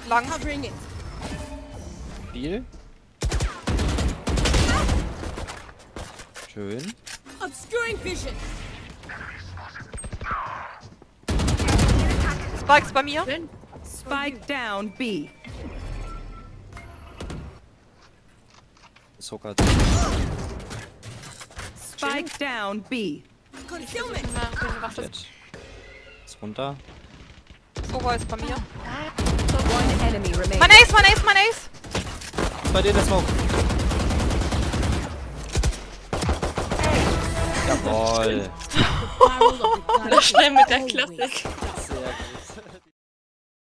Lang. Spiel. Schön. Spikes bei mir. Spike down B. Zucker. Spike down B. Jetzt. Ist runter. Sober ist bei mir. One enemy remaining. Mein Ace, mein Ace, mein Ace! Ist bei dir der Smoke? Jawohl. Schnell mit der Klassik. Sehr gut.